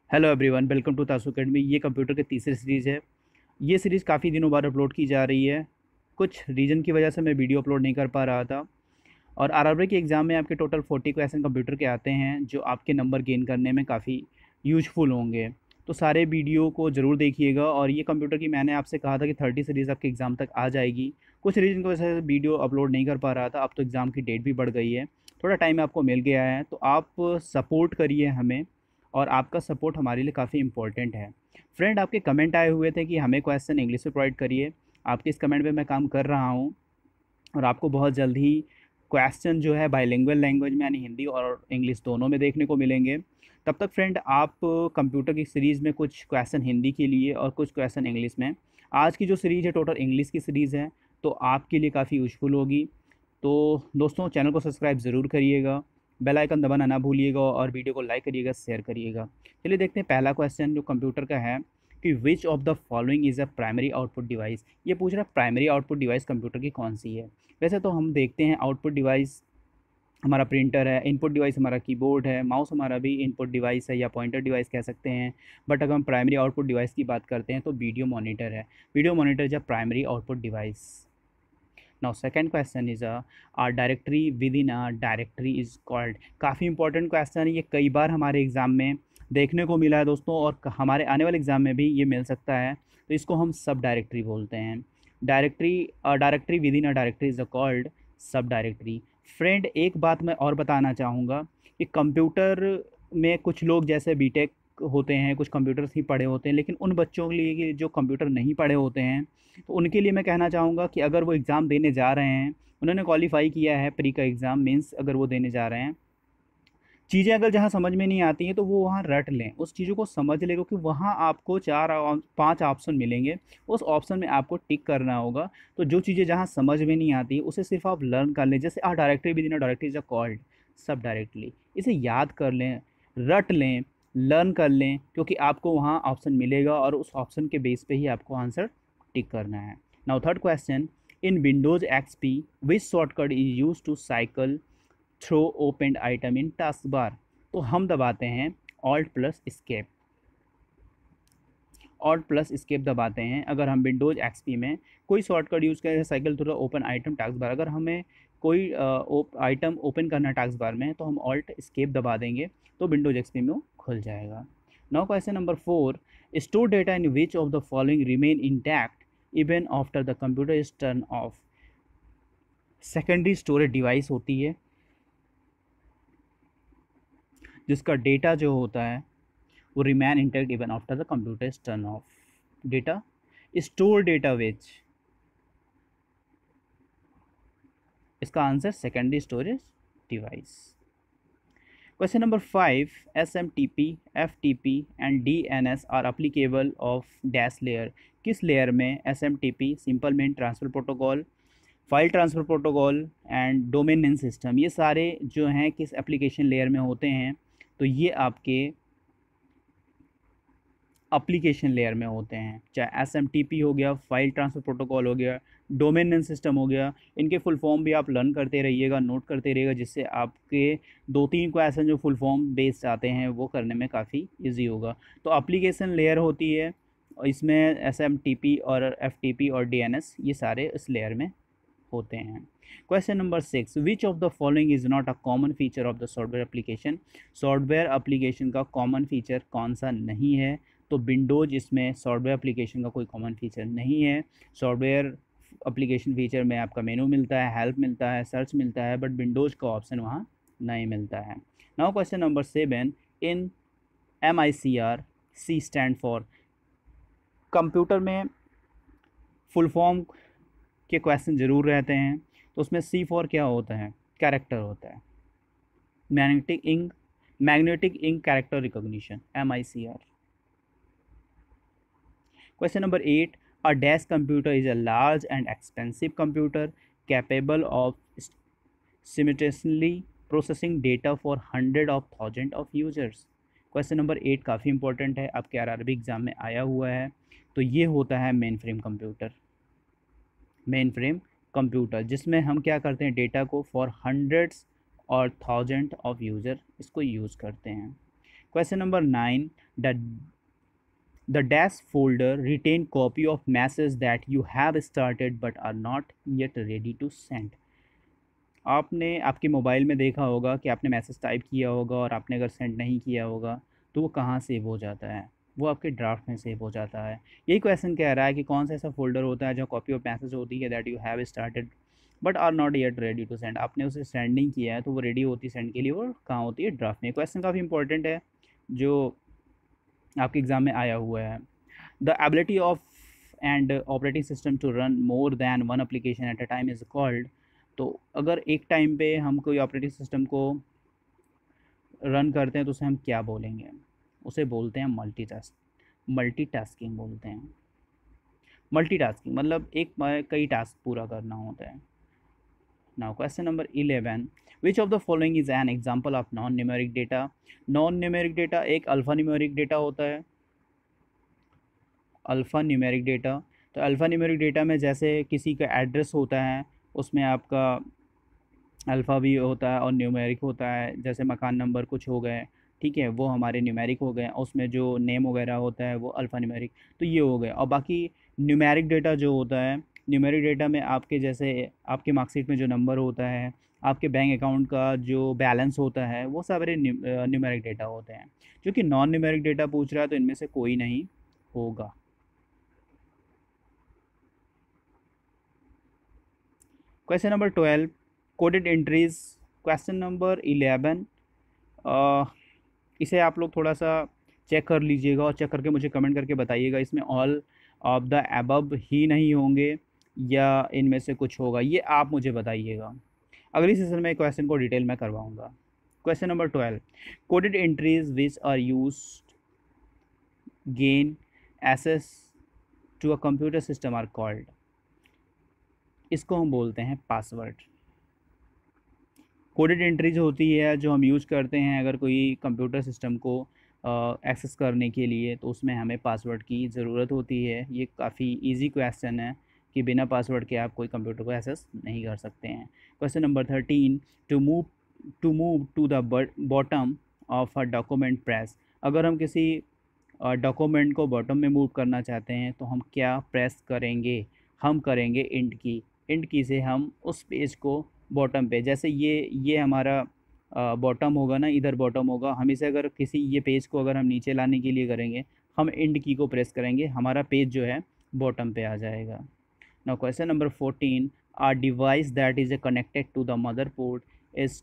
Hello everyone, welcome to Tasu academy. ये computer की तीसरी सीरीज़ है। ये सीरीज़ काफ़ी दिनों बाद अपलोड की जा रही है। कुछ रीज़न की वजह से मैं वीडियो अपलोड नहीं कर पा रहा था। और आरआरबी के एग्ज़ाम में आपके टोटल 40 क्वेश्चन कंप्यूटर के आते हैं जो आपके नंबर गेन करने में काफ़ी यूजफुल होंगे। तो सारे वीडियो को ज़रूर देखिएगा। और ये कंप्यूटर की मैंने आपसे कहा था कि 30 सीरीज़ आपके एग्ज़ाम तक आ जाएगी। कुछ रीज़न की वजह से वीडियो अपलोड नहीं कर पा रहा था। अब तो एग्ज़ाम की डेट भी बढ़ गई है, थोड़ा टाइम आपको मिल गया है, तो आप सपोर्ट करिए हमें। और आपका सपोर्ट हमारे लिए काफ़ी इम्पोर्टेंट है। फ्रेंड, आपके कमेंट आए हुए थे कि हमें क्वेश्चन इंग्लिश में प्रोवाइड करिए। आपके इस कमेंट पे मैं काम कर रहा हूँ और आपको बहुत जल्द ही क्वेश्चन जो है बाइलिंगुअल लैंग्वेज में यानी हिंदी और इंग्लिश दोनों में देखने को मिलेंगे। तब तक फ्रेंड, आप कंप्यूटर की सीरीज़ में कुछ क्वेश्चन हिंदी के लिए और कुछ क्वेश्चन इंग्लिश में। आज की जो सीरीज़ है टोटल इंग्लिश की सीरीज़ है, तो आपके लिए काफ़ी यूज़फुल होगी। तो दोस्तों, चैनल को सब्सक्राइब ज़रूर करिएगा, बेल आइकन दबाना ना भूलिएगा और वीडियो को लाइक करिएगा, शेयर करिएगा। चलिए देखते हैं पहला क्वेश्चन जो कंप्यूटर का है कि which of the following is a primary output device. ये पूछ रहा है प्राइमरी आउटपुट डिवाइस कंप्यूटर की कौन सी है। वैसे तो हम देखते हैं आउटपुट डिवाइस हमारा प्रिंटर है, इनपुट डिवाइस हमारा कीबोर्ड है, माउस हमारा भी इनपुट डिवाइस है या पॉइंटर डिवाइस कह सकते हैं। बट अगर हम प्राइमरी आउटपुट डिवाइस की बात करते हैं तो वीडियो मॉनिटर है। Video monitor is a primary output device. Now second question is a directory within a directory is called. काफ़ी इंपॉर्टेंट क्वेश्चन है, ये कई बार हमारे एग्ज़ाम में देखने को मिला है दोस्तों, और हमारे आने वाले एग्ज़ाम में भी ये मिल सकता है। तो इसको हम सब डायरेक्टरी बोलते हैं। Directory within a directory is called subdirectory. Friend, एक बात मैं और बताना चाहूँगा कि कंप्यूटर में कुछ लोग जैसे बीटेक होते हैं, कुछ कंप्यूटर्स ही पढ़े होते हैं, लेकिन उन बच्चों के लिए कि जो कंप्यूटर नहीं पढ़े होते हैं, तो उनके लिए मैं कहना चाहूँगा कि अगर वो एग्ज़ाम देने जा रहे हैं, उन्होंने क्वालिफ़ाई किया है प्री का एग्ज़ाम, मेंस अगर वो देने जा रहे हैं, चीज़ें अगर जहाँ समझ में नहीं आती हैं तो वो वहाँ रट लें, उस चीज़ों को समझ लें, क्योंकि वहाँ आपको 5 ऑप्शन मिलेंगे। उस ऑप्शन में आपको टिक करना होगा। तो जो चीज़ें जहाँ समझ में नहीं आती उसे सिर्फ आप लर्न कर लें। जैसे directory within a directory is a called sub directly. इसे याद कर लें, रट लें, लर्न कर लें, क्योंकि आपको वहाँ ऑप्शन मिलेगा और उस ऑप्शन के बेस पे ही आपको आंसर टिक करना है। Now third question, in Windows XP which shortcut is use to cycle through open item in taskbar. तो हम दबाते हैं ऑल्ट प्लस स्केप दबाते हैं अगर हम विंडोज़ एक्सपी में कोई शॉर्टकट यूज़ करें, cycle through open item taskbar. अगर हमें कोई आइटम ओपन करना है टास्क बार में तो हम ऑल्ट स्केप दबा देंगे, तो विंडोज़ एक्सपी में वो खुल जाएगा। Now question number 4, store data in which of the following remain intact even after the computer is turn off. Secondary storage device होती है जिसका डेटा जो होता है वो remain intact even after the computer is turn off. Data store data which, इसका answer secondary storage device. Question number 5, SMTP, FTP and DNS are applicable of dash layer. किस layer में SMTP simple main transfer protocol, file transfer protocol and domain name system, ये सारे जो हैं किस application layer में होते हैं। तो ये आपके एप्लीकेशन लेयर में होते हैं, चाहे SMTP हो गया, फाइल ट्रांसफ़र प्रोटोकॉल हो गया, डोमेन नेम सिस्टम हो गया। इनके फुल फॉर्म भी आप लर्न करते रहिएगा, नोट करते रहिएगा, जिससे आपके 2-3 क्वेश्चन जो फुल फॉर्म बेस्ड आते हैं वो करने में काफ़ी इजी होगा। तो एप्लीकेशन लेयर होती है, और इसमें SMTP और FTP और DNS ये सारे इस लेयर में होते हैं। Question number 6, which of the following is not a common feature of the software application. Software application का कॉमन फीचर कौन सा नहीं है। तो विंडोज़ इसमें सॉफ्टवेयर एप्लीकेशन का कोई कॉमन फीचर नहीं है। सॉफ्टवेयर एप्लीकेशन फीचर में आपका मेनू मिलता है, हेल्प मिलता है, सर्च मिलता है, बट विंडोज़ का ऑप्शन वहाँ नहीं मिलता है। Now question number 7, in MICR C stand for. Computer में फुल फॉर्म के क्वेश्चन ज़रूर रहते हैं, तो उसमें C4 क्या होता है, कैरेक्टर होता है, magnetic ink character recognition, MICR। Question number 8, a dash computer is a large and expensive computer capable of simultaneously processing data for 100,000 of users. Question number 8 काफ़ी इंपॉर्टेंट है, आपके आरआरबी एग्जाम में आया हुआ है। तो ये होता है मेन फ्रेम कंप्यूटर, जिसमें हम क्या करते हैं, डेटा को फॉर हंड्रेड्स और थाउजेंड ऑफ यूज़र इसको यूज़ करते हैं। Question number 9, the dash folder retain copy of messages that you have started but are not yet ready to send. आपने आपके मोबाइल में देखा होगा कि आपने मैसेज टाइप किया होगा और आपने अगर सेंड नहीं किया होगा तो वो कहाँ सेव हो जाता है, वो आपके ड्राफ्ट में सेव हो जाता है। यही क्वेश्चन कह रहा है कि कौन सा ऐसा फोल्डर होता है जहाँ कॉपी ऑफ मैसेज होती है that you have started but are not yet ready to send, आपने उसे सेंड नहीं किया है तो वो रेडी होती है सेंड के लिए, वो कहाँ होती है, ड्राफ्ट में। क्वेश्चन काफ़ी इंपॉर्टेंट है जो आपके एग्ज़ाम में आया हुआ है। The ability of an operating system to run more than one application at a time is called, तो अगर एक टाइम पे हम कोई ऑपरेटिंग सिस्टम को रन करते हैं तो उसे हम क्या बोलेंगे, उसे बोलते हैं मल्टीटास्किंग बोलते हैं। मल्टीटास्किंग मतलब एक कई टास्क पूरा करना होता है। Now question number 11, which of the following is an example of non numeric data. Non numeric data एक अल्फ़ा न्यूमेरिक डेटा होता है, अल्फ़ा न्यूमेरिक डेटा। तो अल्फ़ा न्यूमेरिक डेटा में जैसे किसी का एड्रेस होता है उसमें आपका अल्फ़ा भी होता है और न्यूमेरिक होता है, जैसे मकान नंबर कुछ हो गए, ठीक है, वो हमारे न्यूमेरिक हो गए, उसमें जो नेम वगैरह होता है वो अल्फ़ा न्यूमेरिक, तो ये हो गए। और बाकी न्यूमेरिक डेटा जो होता है, न्यूमेरिक डेटा में आपके जैसे आपके मार्कशीट में जो नंबर होता है, आपके बैंक अकाउंट का जो बैलेंस होता है, वो सारे न्यूमेरिक डेटा होते हैं। जो कि नॉन न्यूमेरिक डेटा पूछ रहा है तो इनमें से कोई नहीं होगा। Question number 12, coded entries. Question number 11, इसे आप लोग थोड़ा सा चेक कर लीजिएगा और चेक करके मुझे कमेंट करके बताइएगा इसमें ऑल ऑफ द अबव ही नहीं होंगे या इनमें से कुछ होगा, ये आप मुझे बताइएगा। अगली सेशन में क्वेश्चन को डिटेल में करवाऊंगा। Question number 12, coded entries which are used gain access to a computer system are called, इसको हम बोलते हैं पासवर्ड। कोडेड एंट्रीज होती है जो हम यूज़ करते हैं अगर कोई कंप्यूटर सिस्टम को एक्सेस करने के लिए, तो उसमें हमें पासवर्ड की ज़रूरत होती है। ये काफ़ी इजी क्वेश्चन है कि बिना पासवर्ड के आप कोई कंप्यूटर को एक्सेस नहीं कर सकते हैं। Question number 13, to move to the bottom of a document press. अगर हम किसी डॉक्यूमेंट को बॉटम में मूव करना चाहते हैं तो हम क्या प्रेस करेंगे, हम करेंगे इंट की। इंट की से हम उस पेज को बॉटम पे, जैसे ये हमारा बॉटम होगा ना, इधर बॉटम होगा, हम इसे अगर किसी ये पेज को अगर हम नीचे लाने के लिए करेंगे, हम इंड की को प्रेस करेंगे, हमारा पेज जो है बॉटम पे आ जाएगा। Now question number 14, are device that is connected to the motherboard is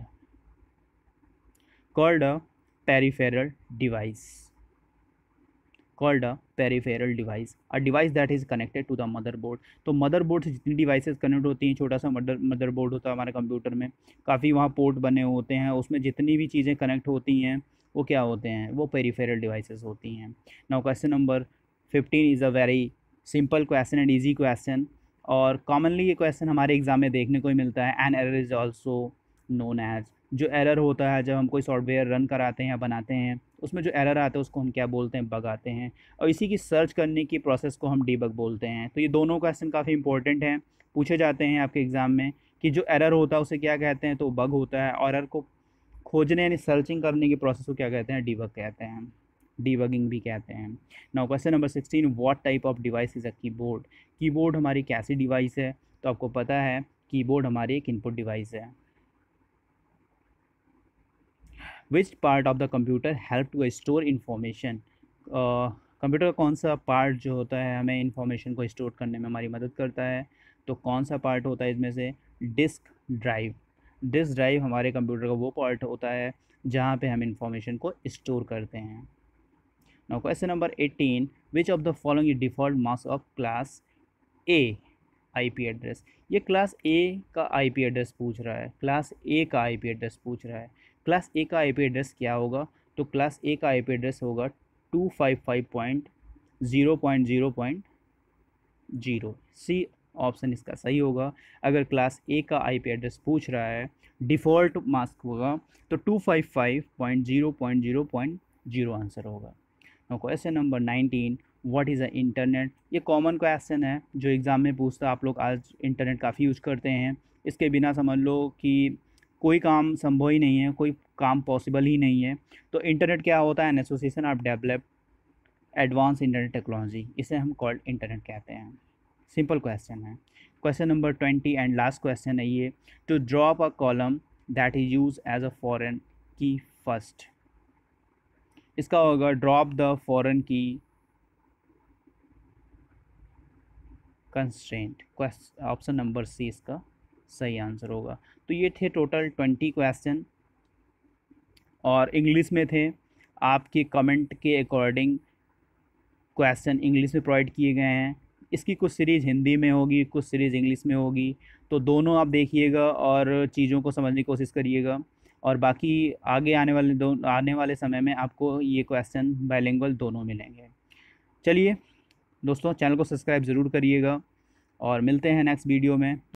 called a peripheral device. Called a peripheral device, a device that is connected to the motherboard. तो motherboard से जितनी devices connect होती हैं, छोटा सा motherboard होता है हमारे कंप्यूटर में, काफ़ी वहाँ पोर्ट बने होते हैं, उसमें जितनी भी चीज़ें कनेक्ट होती हैं वो क्या होते हैं, वो पेरिफेरल डिवाइसेस होती हैं। Now question number 15 is a very simple question and easy question, और कॉमनली ये क्वेश्चन हमारे एग्जाम में देखने को ही मिलता है। An error is also known as, जो एरर होता है जब हम कोई सॉफ्टवेयर रन कराते हैं या बनाते हैं, उसमें जो एरर आता है उसको हम क्या बोलते हैं, बग आते हैं, और इसी की सर्च करने की प्रोसेस को हम डीबग बोलते हैं। तो ये दोनों क्वेश्चन काफ़ी इंपॉर्टेंट हैं, पूछे जाते हैं आपके एग्ज़ाम में कि जो एरर होता है उसे क्या कहते हैं, तो बग होता है, और एरर को खोजने यानी सर्चिंग करने की प्रोसेस को क्या कहते हैं, डीबग कहते हैं, डीबगिंग भी कहते हैं। Now question number 16, what type of device is a keyboard. Keyboard हमारी कैसी डिवाइस है, तो आपको पता है कीबोर्ड हमारी एक इनपुट डिवाइस है। Which part of the computer help to store information. Computer का कौन सा पार्ट जो होता है हमें इंफॉर्मेशन को स्टोर करने में हमारी मदद करता है, तो कौन सा पार्ट होता है इसमें से, डिस्क ड्राइव। डिस्क ड्राइव हमारे कंप्यूटर का वो पार्ट होता है जहाँ पे हम इंफॉर्मेशन को स्टोर करते हैं। Now question number 18, which of the following default marks of class A IP address. ये क्लास ए का आईपी एड्रेस पूछ रहा है, क्लास ए का आईपी एड्रेस पूछ रहा है। क्लास ए का आईपी एड्रेस क्या होगा, तो क्लास ए का आईपी एड्रेस होगा 255.0.0.0। सी ऑप्शन इसका सही होगा। अगर क्लास ए का आईपी एड्रेस पूछ रहा है, डिफ़ॉल्ट मास्क होगा, तो 255.0.0.0 आंसर होगा। Question number 19, what is a internet. ये कॉमन क्वेश्चन है जो एग्ज़ाम में पूछता है, आप लोग आज इंटरनेट काफ़ी यूज़ करते हैं, इसके बिना समझ लो कि कोई काम संभव ही नहीं है, कोई काम पॉसिबल ही नहीं है। तो इंटरनेट क्या होता है? An association of develop advance internet technology, इसे हम कॉल्ड इंटरनेट कहते हैं। सिंपल क्वेश्चन है। Question number 20 and last question है ये, to drop a column that is use as a foreign key first. इसका होगा drop the foreign key constraint. Option number C इसका सही आंसर होगा। तो ये थे टोटल 20 क्वेश्चन और इंग्लिश में थे। आपके कमेंट के अकॉर्डिंग क्वेश्चन इंग्लिश में प्रोवाइड किए गए हैं। इसकी कुछ सीरीज़ हिंदी में होगी, कुछ सीरीज़ इंग्लिश में होगी, तो दोनों आप देखिएगा और चीज़ों को समझने की कोशिश करिएगा। और बाकी आगे आने वाले समय में आपको ये क्वेश्चन बाइलिंगुअल दोनों मिलेंगे। चलिए दोस्तों, चैनल को सब्सक्राइब ज़रूर करिएगा और मिलते हैं नेक्स्ट वीडियो में।